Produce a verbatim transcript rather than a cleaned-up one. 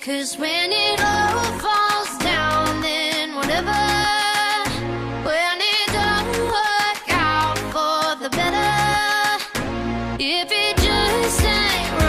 'Cause when it all falls down, then whatever. When it don't work out for the better, if it just ain't right.